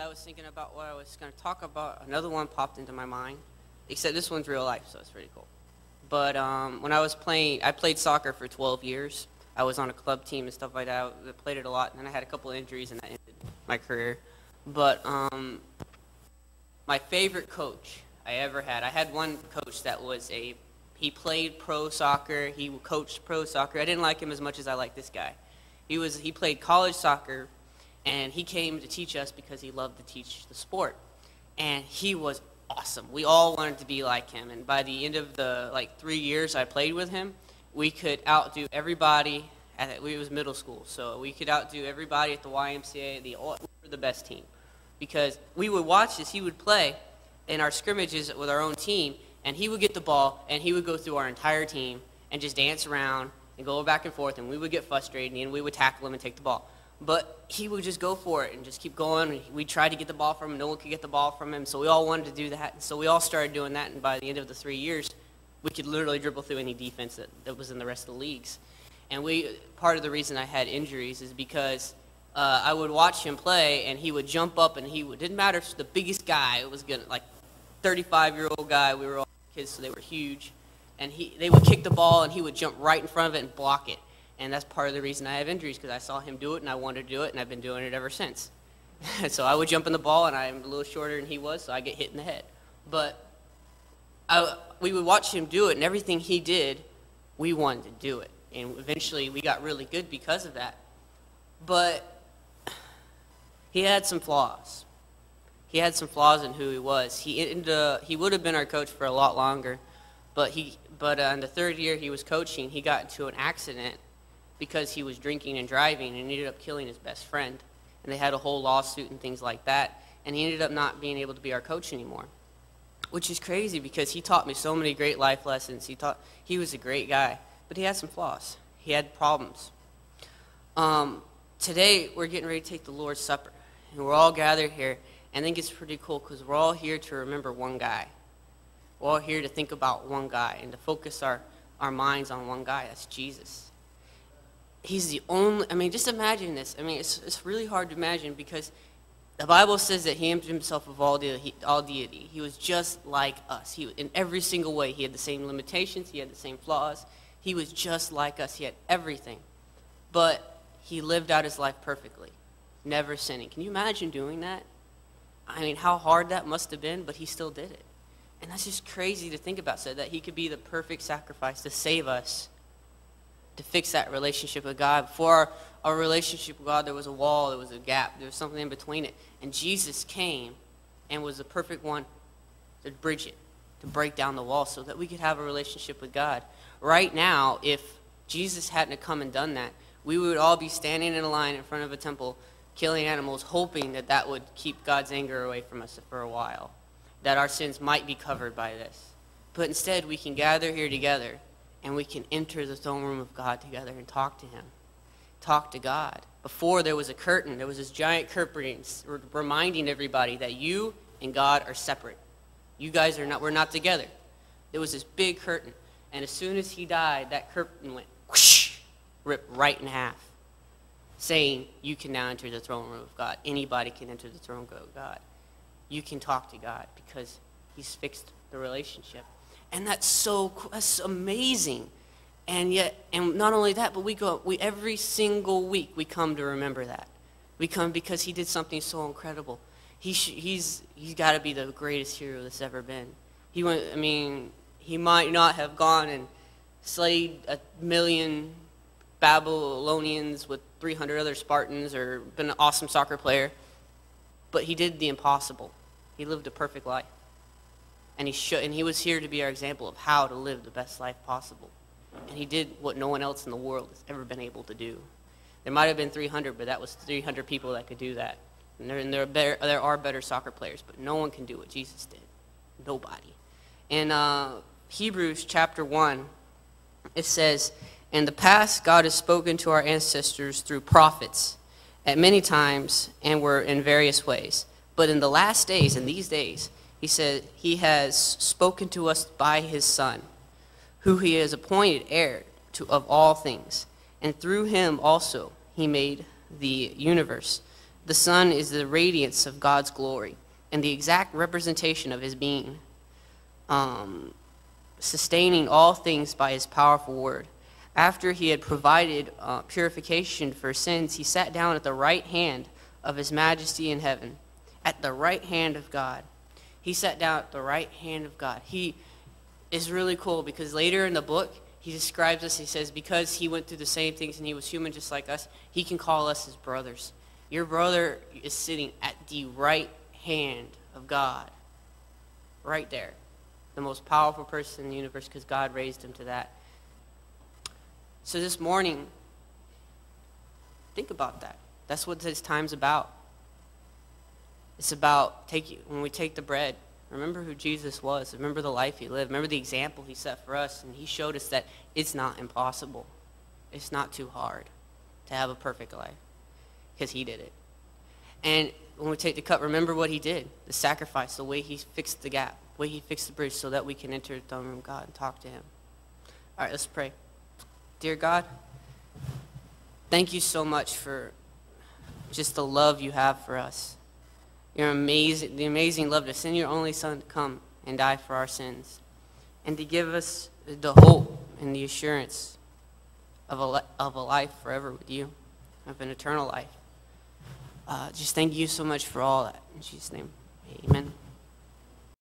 I was thinking about what I was going to talk about, another one popped into my mind, except this one's real life, so it's pretty cool. But when I was playing, I played soccer for 12 years. I was on a club team and stuff like that. I played it a lot, and then I had a couple of injuries, and that ended my career. But my favorite coach I ever had, I had one coach that was he played pro soccer, he coached pro soccer. I didn't like him as much as I like this guy. He played college soccer, and he came to teach us because he loved to teach the sport. And he was awesome. We all wanted to be like him. And by the end of the 3 years I played with him, we could outdo everybody. It was middle school, so we could outdo everybody at the YMCA. We were the best team because we would watch this. He would play in our scrimmages with our own team, and he would get the ball, and he would go through our entire team and just dance around and go back and forth, and we would get frustrated, and we would tackle him and take the ball. But he would just go for it and just keep going. We tried to get the ball from him. No one could get the ball from him, so we all wanted to do that. And so we all started doing that, and by the end of the 3 years, we could literally dribble through any defense that was in the rest of the leagues. And part of the reason I had injuries is because I would watch him play, and he would jump up, and didn't matter if the biggest guy, it was good, 35-year-old guy. We were all kids, so they were huge. And they would kick the ball, and he would jump right in front of it and block it. And that's part of the reason I have injuries, because I saw him do it, and I wanted to do it, and I've been doing it ever since. So I would jump in the ball, and I'm a little shorter than he was, so I get hit in the head. But we would watch him do it, and everything he did, we wanted to do it. And eventually we got really good because of that. But he had some flaws. He had some flaws in who he was. He would have been our coach for a lot longer, but in the third year he was coaching, he got into an accident because he was drinking and driving, and ended up killing his best friend. And they had a whole lawsuit and things like that, and he ended up not being able to be our coach anymore, which is crazy because he taught me so many great life lessons. He was a great guy, but he had some flaws. He had problems. Today, we're getting ready to take the Lord's Supper, and we're all gathered here, and I think it's pretty cool because we're all here to remember one guy. We're all here to think about one guy and to focus our minds on one guy. That's Jesus. He's the only, just imagine this. It's really hard to imagine because the Bible says that he emptied himself of all deity. He was just like us. In every single way, he had the same limitations. He had the same flaws. He was just like us. He had everything. But he lived out his life perfectly, never sinning. Can you imagine doing that? How hard that must have been, but he still did it. And that's just crazy to think about, so that he could be the perfect sacrifice to save us, to fix that relationship with God. Before our relationship with God, there was a wall, there was a gap, there was something in between it. And Jesus came and was the perfect one to bridge it, to break down the wall so that we could have a relationship with God. Right now, if Jesus hadn't come and done that, we would all be standing in a line in front of a temple, killing animals, hoping that that would keep God's anger away from us for a while, that our sins might be covered by this. But instead, we can gather here together, and we can enter the throne room of God together and talk to him, talk to God. Before, there was a curtain. There was this giant curtain reminding everybody that you and God are separate. You guys we're not together. There was this big curtain, and as soon as he died, that curtain went whoosh, ripped right in half, saying you can now enter the throne room of God. Anybody can enter the throne room of God. You can talk to God because he's fixed the relationship. And that's amazing. And not only that, but every single week we come to remember that. We come because he did something so incredible. He's got to be the greatest hero that's ever been. He might not have gone and slayed 1 million Babylonians with 300 other Spartans or been an awesome soccer player, but he did the impossible. He lived a perfect life. And he was here to be our example of how to live the best life possible. And he did what no one else in the world has ever been able to do. There might have been 300, but that was 300 people that could do that. And there are better soccer players, but no one can do what Jesus did. Nobody. In Hebrews chapter 1, it says, "In the past, God has spoken to our ancestors through prophets at many times and were in various ways. But in the last days, in these days, he said, he has spoken to us by his Son, who he has appointed heir of all things. And through him also he made the universe. The Son is the radiance of God's glory and the exact representation of his being, sustaining all things by his powerful word. After he had provided purification for sins, he sat down at the right hand of his majesty in heaven, at the right hand of God. He sat down at the right hand of God. He is really cool because later in the book, he describes us, he says, because he went through the same things and he was human just like us, he can call us his brothers. Your brother is sitting at the right hand of God, right there. The most powerful person in the universe because God raised him to that. So this morning, think about that. That's what this time's about. It's about when we take the bread, remember who Jesus was. Remember the life he lived. Remember the example he set for us. And he showed us that it's not impossible. It's not too hard to have a perfect life because he did it. And when we take the cup, remember what he did, the sacrifice, the way he fixed the gap, the way he fixed the bridge so that we can enter the throne room of God and talk to him. All right, let's pray. Dear God, thank you so much for just the love you have for us. The amazing love to send your only Son to come and die for our sins and to give us the hope and the assurance of a life forever with you, of an eternal life. Just thank you so much for all that. In Jesus' name, amen.